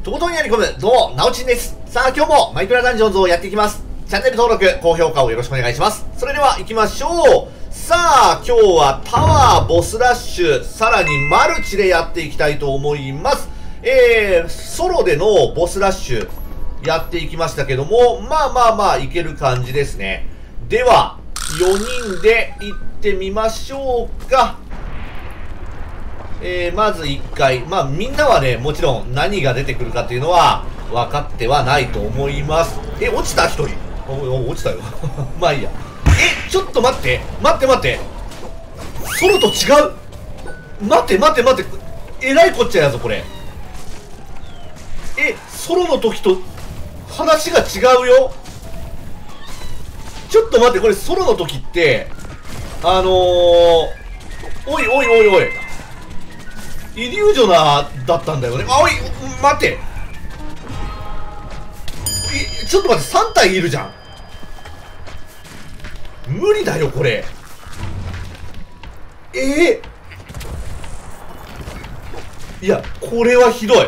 とことんやり込む、どうも、なおちんです。さあ、今日もマイクラダンジョンズをやっていきます。チャンネル登録、高評価をよろしくお願いします。それでは行きましょう。さあ、今日はタワー、ボスラッシュ、さらにマルチでやっていきたいと思います。ソロでのボスラッシュ、やっていきましたけども、まあ、いける感じですね。では、4人で行ってみましょうか。まず1回。みんなはね、もちろん何が出てくるかっていうのは分かってはないと思います。落ちた1人。落ちたよ。まあいいや。ちょっと待って。待って。ソロと違う。待って。えらいこっちゃやぞ、これ。ソロの時と話が違うよ。ちょっと待って、これソロの時って、おい。イリュージョナーだったんだよね。待って。ちょっと待って、3体いるじゃん。無理だよ、これ。いや、これはひどい。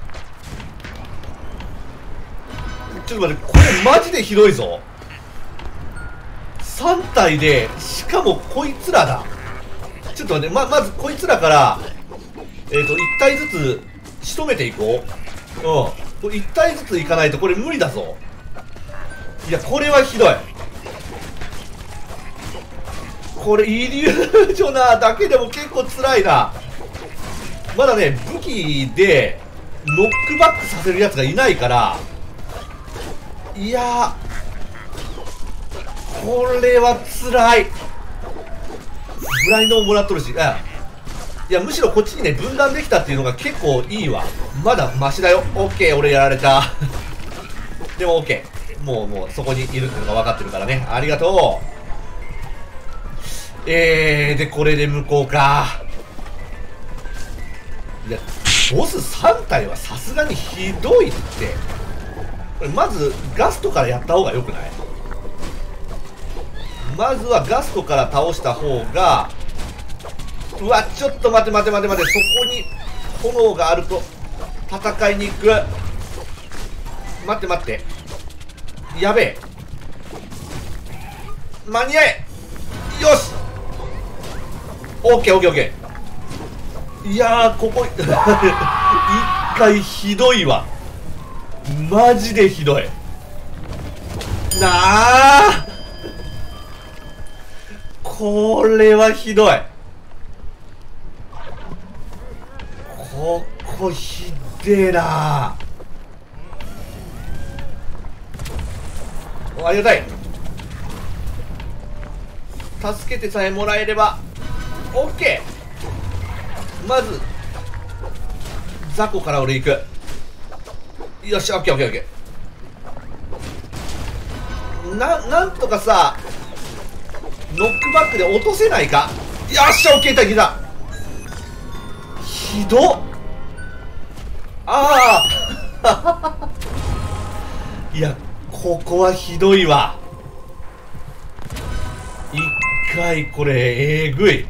ちょっと待って、これマジでひどいぞ。3体で、しかもこいつらだ。ちょっと待って、まずこいつらから、1体ずつ仕留めていこう。これ1体ずついかないとこれ無理だぞ。いや、これはひどい。これイリュージョナーだけでも結構辛いな。まだね、武器でノックバックさせるやつがいないから、いやー、これは辛い。ブラインドももらっとるし、いや、むしろこっちにね、分断できたっていうのが結構いいわ。まだマシだよ。オッケー、俺やられた。でもオッケー。もうそこにいるっていうのが分かってるからね。ありがとう。で、これで向こうか。いや、ボス3体はさすがにひどいって。これまずガストからやった方がよくない？まずはガストから倒した方が、うわ、ちょっと待って、そこに炎があると戦いに行く。待って、やべえ、間に合え。よし、オッケー。いやー、ここ一回ひどいわ。マジでひどいなあ。これはひどい。ここひでえな。ありがたい。助けてさえもらえれば OK。 まず雑魚から俺行く。よし、 OK。 なんとかさ、ノックバックで落とせないか。よっしゃ、 OK、 いた。ひどっ。いや、ここはひどいわ。一回これぐい。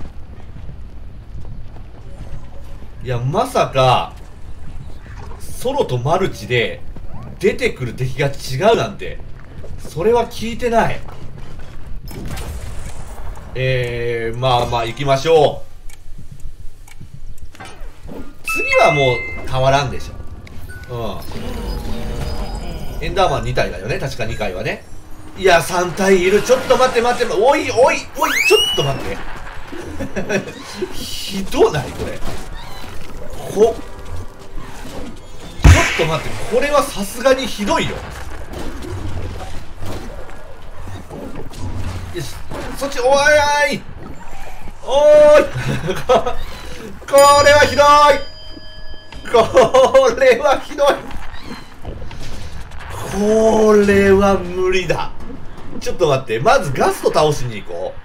いや、まさかソロとマルチで出てくる敵が違うなんて、それは聞いてない。まあ行きましょう。次はもう変わらんでしょ。エンダーマン2体だよね、確か2回はね。いや、3体いる。ちょっと待って、おい、ちょっと待って。ひどないこれ。ちょっと待って、これはさすがにひどいよ。よし、そっち、おーいこれはひどい。これは無理だ。ちょっと待って、まずガスト倒しに行こ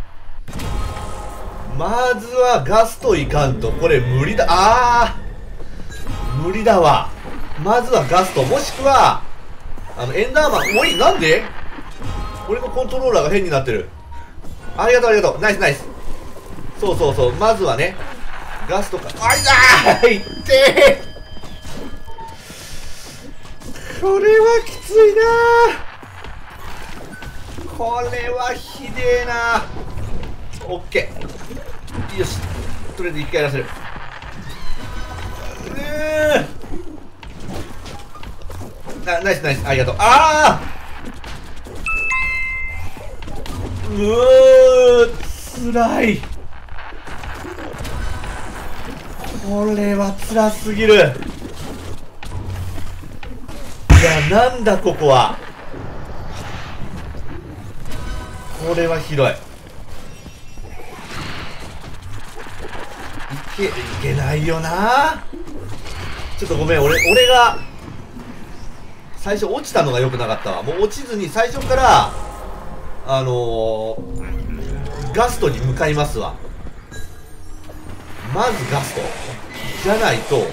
う。まずはガストいかんと、これ無理だ。無理だわ。まずはガスト、もしくはエンダーマン。おい、なんで俺のコントローラーが変になってる。ありがとう。ナイス。そう、まずはね、ガストか。いってー。 これはきついな。これはひでえな。オッケー、よし、とりあえず一回やらせる。ナイスナイス、ありがとう。ああ、つらい。これは辛すぎる。いや、なんだここは。これはひどい。いけないよな。ちょっとごめん、俺が最初落ちたのが良くなかったわ。もう落ちずに最初からガストに向かいますわ。まずガストじゃないと。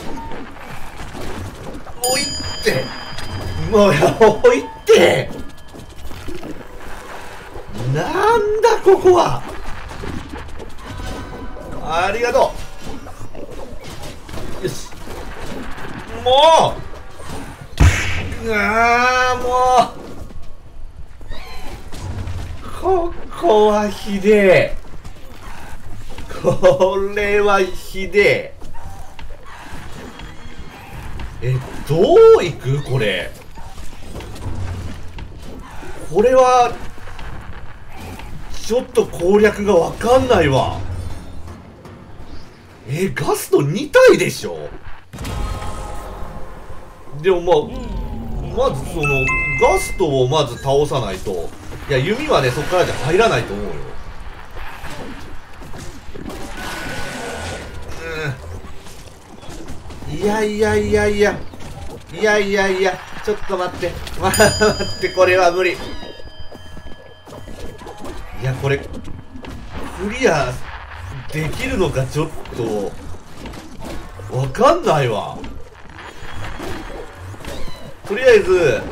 おいって、もうおいって、なんだここは。ありがとう。よし、もうここはひでえ。これはひでえ。どういくこれ。これはちょっと攻略がわかんないわ。ガスト2体でしょ。でもまずそのガストをまず倒さないと。いや、弓はね、そっからじゃ入らないと思うよ。いや、ちょっと待って、待って、これは無理。いや、これクリアできるのかちょっとわかんないわ。とりあえず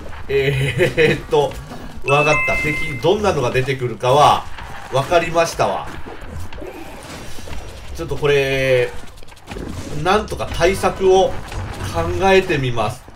わかった。敵どんなのが出てくるかはわかりましたわ。ちょっとこれなんとか対策を考えてみます。